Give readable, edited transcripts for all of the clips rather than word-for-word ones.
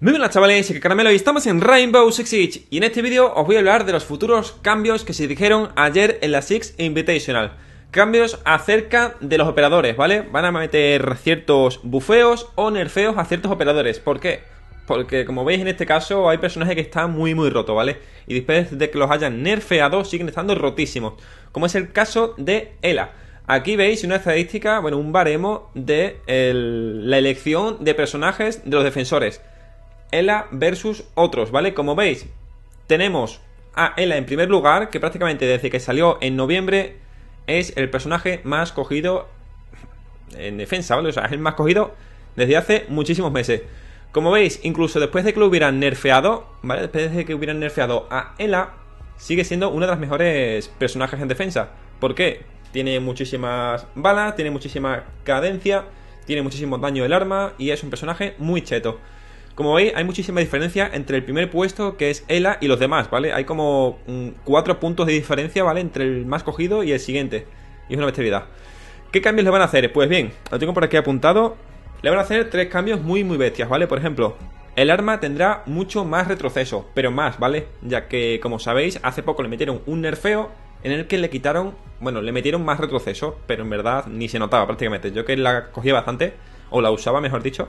Muy buenas chavales, soy Caramelo y estamos en Rainbow Six Siege. Y en este vídeo os voy a hablar de los futuros cambios que se dijeron ayer en la Six Invitational. Cambios acerca de los operadores, ¿vale? Van a meter ciertos bufeos o nerfeos a ciertos operadores. ¿Por qué? Porque como veis en este caso hay personajes que están muy rotos, ¿vale? Y después de que los hayan nerfeado siguen estando rotísimos, como es el caso de Ela. Aquí veis una estadística, bueno, un baremo de la elección de personajes de los defensores. Ela versus otros, ¿vale? Como veis, tenemos a Ela en primer lugar, que prácticamente desde que salió en noviembre es el personaje más cogido en defensa, ¿vale? O sea, es el más cogido desde hace muchísimos meses. Como veis, incluso después de que lo hubieran nerfeado, ¿vale? Después de que hubieran nerfeado a Ela, sigue siendo uno de los mejores personajes en defensa. ¿Por qué? Tiene muchísimas balas, tiene muchísima cadencia, tiene muchísimo daño del arma y es un personaje muy cheto. Como veis, hay muchísima diferencia entre el primer puesto, que es Ela, y los demás, ¿vale? Hay como 4 puntos de diferencia, ¿vale? Entre el más cogido y el siguiente. Y es una bestialidad. ¿Qué cambios le van a hacer? Pues bien, lo tengo por aquí apuntado. Le van a hacer 3 cambios muy bestias, ¿vale? Por ejemplo, el arma tendrá mucho más retroceso, pero más, ¿vale? Ya que, como sabéis, hace poco le metieron un nerfeo en el que le quitaron, bueno, le metieron más retroceso, pero en verdad ni se notaba prácticamente. Yo que la cogía bastante, o la usaba, mejor dicho,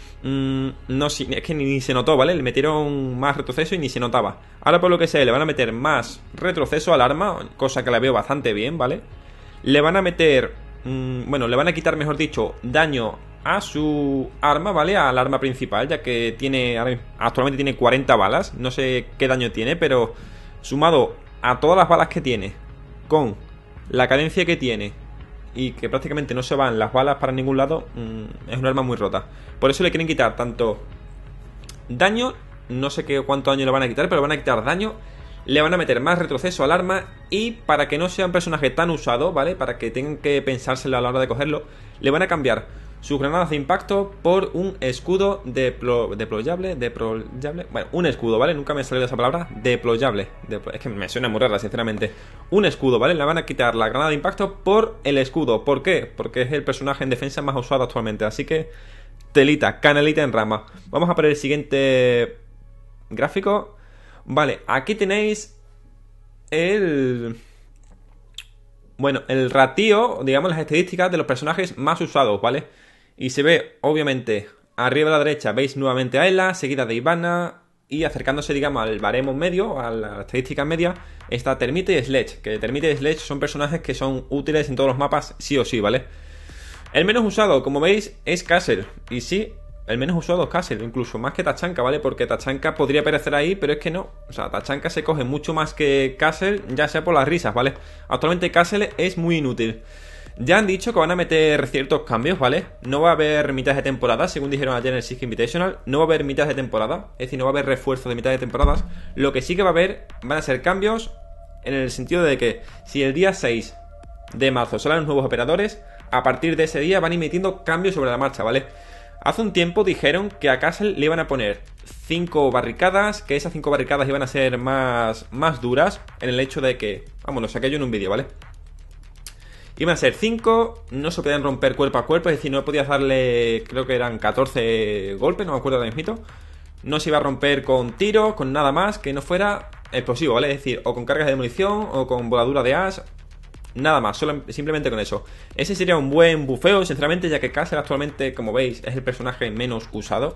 no, sí, es que ni se notó, ¿vale? Le metieron más retroceso y ni se notaba. Ahora por lo que sé, le van a meter más retroceso al arma, cosa que la veo bastante bien, ¿vale? Le van a meter, bueno, le van a quitar, mejor dicho, daño a su arma, ¿vale? Al arma principal, ya que tiene, actualmente tiene 40 balas. No sé qué daño tiene, pero sumado a todas las balas que tiene, con la cadencia que tiene y que prácticamente no se van las balas para ningún lado, es un arma muy rota. Por eso le quieren quitar tanto daño, no sé cuánto daño le van a quitar, pero le van a quitar daño, le van a meter más retroceso al arma y para que no sea un personaje tan usado, ¿vale? Para que tengan que pensárselo a la hora de cogerlo, le van a cambiar sus granadas de impacto por un escudo deployable, bueno, un escudo, ¿vale? Nunca me salió esa palabra, deployable, es que me suena muy rara, sinceramente. Un escudo, ¿vale? Le van a quitar la granada de impacto por el escudo. ¿Por qué? Porque es el personaje en defensa más usado actualmente, así que telita, canelita en rama. Vamos a poner el siguiente gráfico. Vale, aquí tenéis bueno, el ratio, digamos las estadísticas de los personajes más usados, ¿vale? Y se ve, obviamente, arriba a la derecha veis nuevamente a Ela, seguida de Ivana, y acercándose, digamos, al baremo medio, a la estadística media, está Termite y Sledge, que Termite y Sledge son personajes que son útiles en todos los mapas, sí o sí, ¿vale? El menos usado, como veis, es Castle, y sí, el menos usado es Castle, incluso más que Tachanka, ¿vale? Porque Tachanka podría aparecer ahí, pero es que no. O sea, Tachanka se coge mucho más que Castle, ya sea por las risas, ¿vale? Actualmente Castle es muy inútil. Ya han dicho que van a meter ciertos cambios, ¿vale? No va a haber mitad de temporada, según dijeron ayer en el Six Invitational. No va a haber mitad de temporada, es decir, no va a haber refuerzo de mitad de temporadas. Lo que sí que va a haber van a ser cambios en el sentido de que si el día 6 de marzo salen los nuevos operadores, a partir de ese día van a ir metiendo cambios sobre la marcha, ¿vale? Hace un tiempo dijeron que a Castle le iban a poner 5 barricadas, que esas 5 barricadas iban a ser más duras, en el hecho de que, vamos, lo saqué yo en un vídeo, ¿vale? Iban a ser 5, no se podían romper cuerpo a cuerpo, es decir, no podías darle, creo que eran 14 golpes, no me acuerdo de mismito. No se iba a romper con tiros, con nada más que no fuera explosivo, ¿vale? Es decir, o con cargas de munición, o con voladura de as. Nada más, simplemente con eso. Ese sería un buen bufeo, sinceramente, ya que Castle actualmente, como veis, es el personaje menos usado.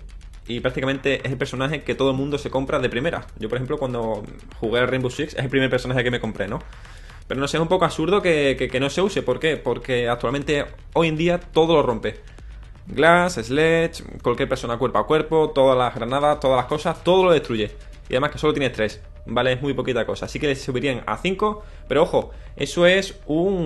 Y prácticamente es el personaje que todo el mundo se compra de primera. Yo, por ejemplo, cuando jugué al Rainbow Six, es el primer personaje que me compré, ¿no? Pero no sé, es un poco absurdo que no se use. ¿Por qué? Porque actualmente, hoy en día, todo lo rompe. Glass, Sledge, cualquier persona cuerpo a cuerpo, todas las granadas, todas las cosas, todo lo destruye. Y además que solo tienes 3, ¿vale? Es muy poquita cosa. Así que le subirían a 5. Pero ojo, eso es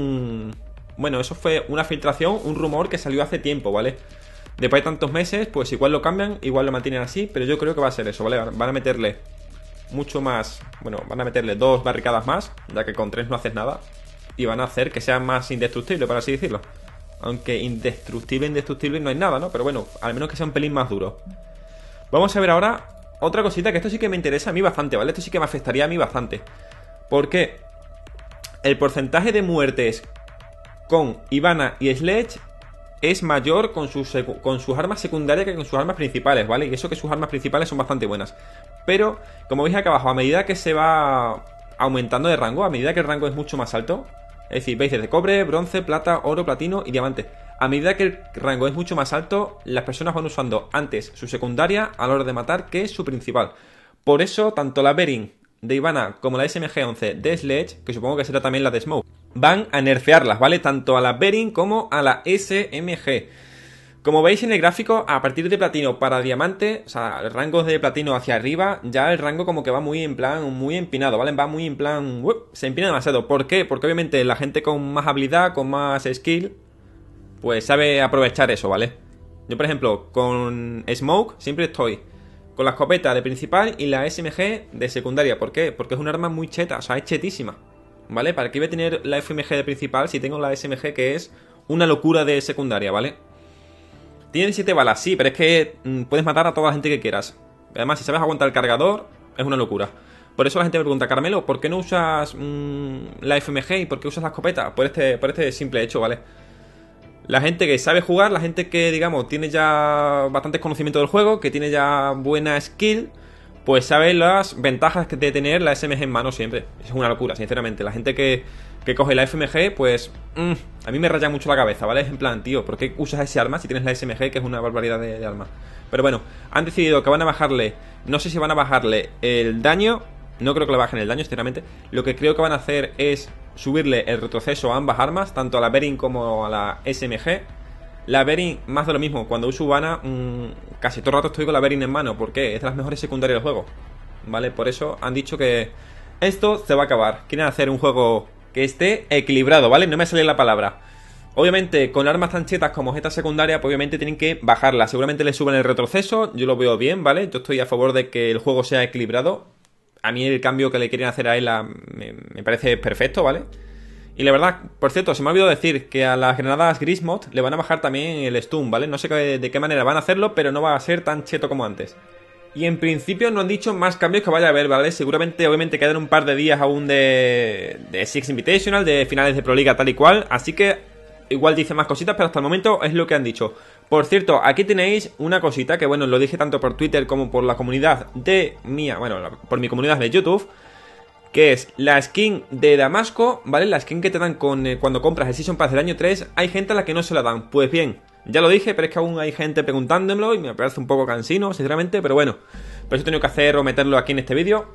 bueno, eso fue una filtración, un rumor que salió hace tiempo, ¿vale? Después de tantos meses, pues igual lo cambian, igual lo mantienen así. Pero yo creo que va a ser eso, ¿vale? Van a meterle mucho más, bueno, van a meterle 2 barricadas más, ya que con 3 no haces nada. Y van a hacer que sea más indestructible, por así decirlo. Aunque indestructible no hay nada, ¿no? Pero bueno, al menos que sea un pelín más duro. Vamos a ver ahora otra cosita, que esto sí que me interesa a mí bastante, ¿vale? Esto sí que me afectaría a mí bastante. Porque el porcentaje de muertes con Ivana y Sledge es mayor con sus armas secundarias que con sus armas principales, ¿vale? Y eso que sus armas principales son bastante buenas. Pero, como veis acá abajo, a medida que se va aumentando de rango, a medida que el rango es mucho más alto, es decir, veis desde cobre, bronce, plata, oro, platino y diamante. A medida que el rango es mucho más alto, las personas van usando antes su secundaria a la hora de matar que su principal. Por eso, tanto la Berin de Ivana como la SMG-11 de Sledge, que supongo que será también la de Smoke, van a nerfearlas, ¿vale? Tanto a la Berin como a la SMG. Como veis en el gráfico, a partir de platino para diamante, o sea, el rango de platino hacia arriba, ya el rango como que va muy en plan, muy empinado, ¿vale? Va muy en plan, se empina demasiado. ¿Por qué? Porque obviamente la gente con más habilidad, con más skill, pues sabe aprovechar eso, ¿vale? Yo, por ejemplo, con Smoke siempre estoy con la escopeta de principal y la SMG de secundaria. ¿Por qué? Porque es un arma muy cheta, o sea, es chetísima, ¿vale? ¿Para qué voy a tener la FMG de principal si tengo la SMG que es una locura de secundaria, ¿vale? Tiene 17 balas, sí, pero es que puedes matar a toda la gente que quieras. Además, si sabes aguantar el cargador, es una locura. Por eso la gente me pregunta, Carmelo, ¿por qué no usas la FMG y por qué usas la escopeta? Por este simple hecho, ¿vale? La gente que sabe jugar, la gente que, digamos, tiene ya bastantes conocimientos del juego, que tiene ya buena skill, pues sabe las ventajas de tener la SMG en mano siempre. Es una locura, sinceramente. La gente que coge la FMG, pues a mí me raya mucho la cabeza, ¿vale? Es en plan, tío, ¿por qué usas ese arma si tienes la SMG, que es una barbaridad de arma? Pero bueno, han decidido que van a bajarle, no sé si van a bajarle el daño, no creo que le bajen el daño, sinceramente. Lo que creo que van a hacer es subirle el retroceso a ambas armas, tanto a la Berin como a la SMG. La Berin, más de lo mismo, cuando uso Ivana, casi todo el rato estoy con la Berin en mano, porque es de las mejores secundarias del juego, ¿vale? Por eso han dicho que esto se va a acabar. Quieren hacer un juego que esté equilibrado, ¿vale? No me sale la palabra. Obviamente, con armas tan chetas como esta secundaria, pues obviamente tienen que bajarla. Seguramente le suben el retroceso, yo lo veo bien, ¿vale? Yo estoy a favor de que el juego sea equilibrado. A mí el cambio que le quieren hacer a ella me parece perfecto, ¿vale? Y la verdad, por cierto, se me ha olvidado decir que a las granadas Grismod le van a bajar también el stun, ¿vale? No sé de qué manera van a hacerlo, pero no va a ser tan cheto como antes. Y en principio no han dicho más cambios que vaya a haber, ¿vale? Seguramente, obviamente, quedan un par de días aún de Six Invitational, de finales de Pro Liga tal y cual. Así que igual dice más cositas, pero hasta el momento es lo que han dicho. Por cierto, aquí tenéis una cosita que, bueno, lo dije tanto por Twitter como por la comunidad de mía, bueno, por mi comunidad de YouTube, que es la skin de Damasco, ¿vale? La skin que te dan cuando compras el Season Pass del año 3, hay gente a la que no se la dan. Pues bien, ya lo dije, pero es que aún hay gente preguntándomelo y me parece un poco cansino, sinceramente, pero bueno, por eso he tenido que hacer o meterlo aquí en este vídeo.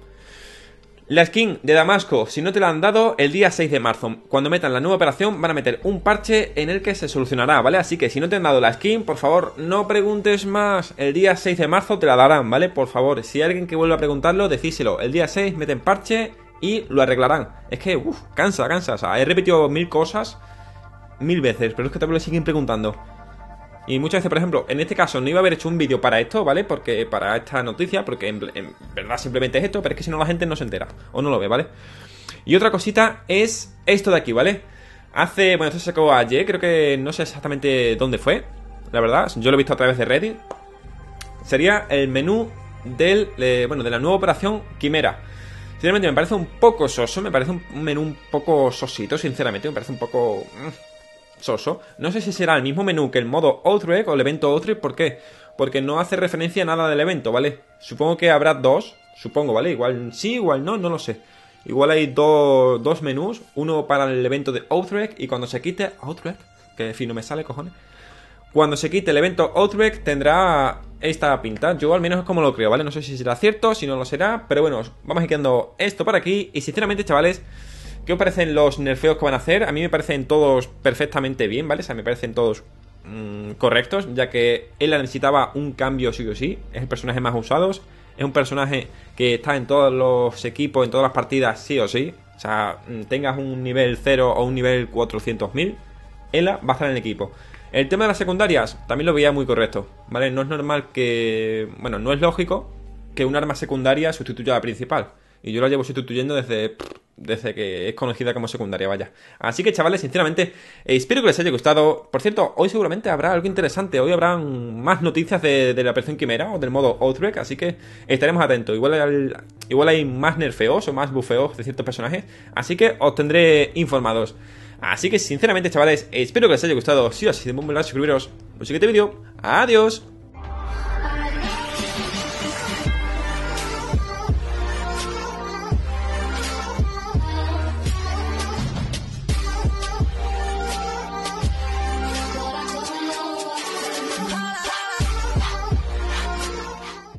La skin de Damasco, si no te la han dado, el día 6 de marzo, cuando metan la nueva operación, van a meter un parche en el que se solucionará, ¿vale? Así que si no te han dado la skin, por favor, no preguntes más. El día 6 de marzo te la darán, ¿vale? Por favor, si hay alguien que vuelva a preguntarlo, decíselo. El día 6 meten parche y lo arreglarán. Es que, cansa. O sea, he repetido 1000 cosas 1000 veces, pero es que también lo siguen preguntando. Y muchas veces, por ejemplo, en este caso no iba a haber hecho un vídeo para esto, ¿vale? Porque para esta noticia, porque en verdad simplemente es esto, pero es que si no la gente no se entera o no lo ve, ¿vale? Y otra cosita es esto de aquí, ¿vale? Bueno, esto se sacó ayer, creo que no sé exactamente dónde fue, la verdad, yo lo he visto a través de Reddit. Sería el menú de la nueva operación Quimera. Sinceramente me parece un poco soso, me parece un menú un poco sosito, sinceramente, me parece un poco soso. No sé si será el mismo menú que el modo Outbreak o el evento Outbreak. ¿Por qué? Porque no hace referencia a nada del evento, ¿vale? Supongo que habrá dos, supongo, ¿vale? Igual sí, igual no, no lo sé. Igual hay dos menús, uno para el evento de Outbreak y cuando se quite Outbreak, que en fin no me sale, cojones. Cuando se quite el evento Outbreak tendrá esta pinta. Yo al menos es como lo creo, ¿vale? No sé si será cierto, si no lo será, pero bueno, vamos a ir quedando esto por aquí. Y sinceramente, chavales, ¿qué os parecen los nerfeos que van a hacer? A mí me parecen todos perfectamente bien, ¿vale? O sea, me parecen todos correctos, ya que él necesitaba un cambio sí o sí. Es el personaje más usado, es un personaje que está en todos los equipos, en todas las partidas sí o sí. O sea, tengas un nivel 0 o un nivel 400.000, Ela va a estar en el equipo. El tema de las secundarias también lo veía muy correcto, ¿vale? No es normal que... Bueno, no es lógico que un arma secundaria sustituya a la principal. Y yo la llevo sustituyendo desde que es conocida como secundaria, vaya. Así que, chavales, sinceramente, espero que les haya gustado. Por cierto, hoy seguramente habrá algo interesante. Hoy habrán más noticias de la operación Quimera o del modo Outbreak, así que estaremos atentos. Igual hay más nerfeos o más bufeos de ciertos personajes, así que os tendré informados. Así que sinceramente, chavales, espero que os haya gustado. Si os ha sido, suscribiros. En el siguiente vídeo. Adiós.